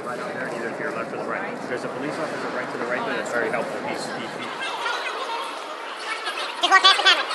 right out there, either to your left or the right. There's a police officer right to the right there that's very helpful. Just walk past the camera.